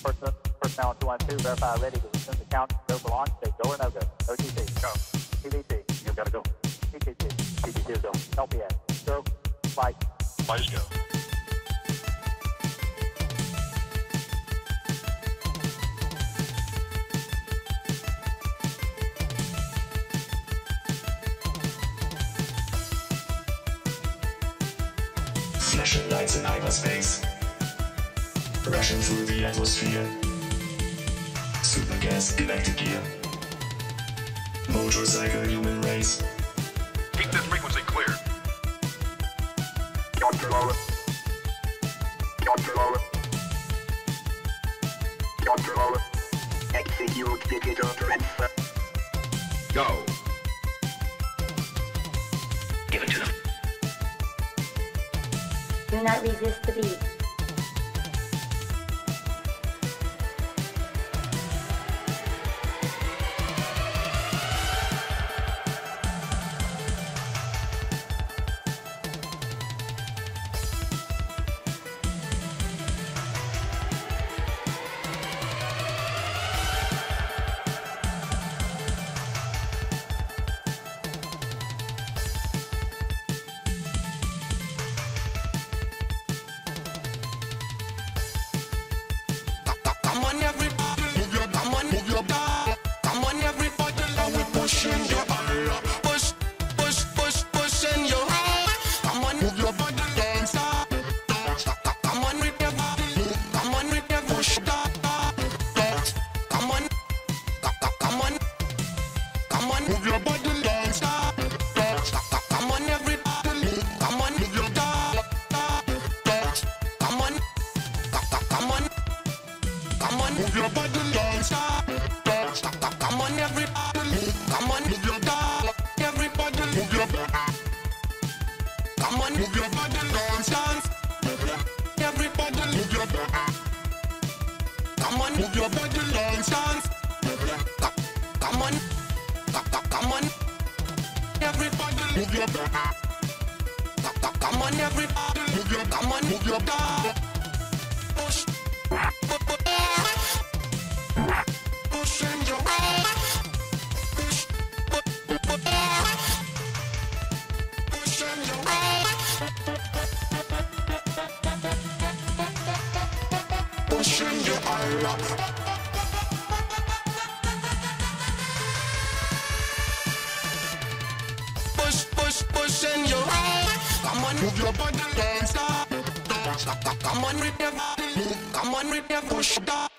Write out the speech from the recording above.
Personnel on 212, verify ready to resume the count. Go for launch. Say go or no go. OTC. Go. TBC. You gotta go. TTC. TTC go. LPS. Go. Flight. Flight is go. Flashing lights in hyperspace, rushing through the atmosphere. Super gas, galactic gear, motorcycle, human race. Keep that frequency clear. Control it. Control it. Control it. Execute digital transfer. Go. Give it to them. Do not resist the beat. Come on everybody, move your, come on, move your body. Come on everybody, now we pushing your push, push, push, pushing your. Come on, move your body, dance. Come on with your body, come on with your push, dance. Come on, come on, come on, move your body, dance. Come on everybody, come on, move your dance. Come on, come on. Come on, move your body, dance. Come on, everybody. Come on, move your body. Everybody, move your body. Come on, move your body, dance, dance. Everybody, move your body. Come on, move your body, dance, dance. Come on, come on. Everybody, move your body. Come on, everybody. Move your, come on, move your body. Push. Pushing your push, pushing your pushing your push, push, pushing your. Come on, move your body, dance. Come on, with your body. Come on, with your push.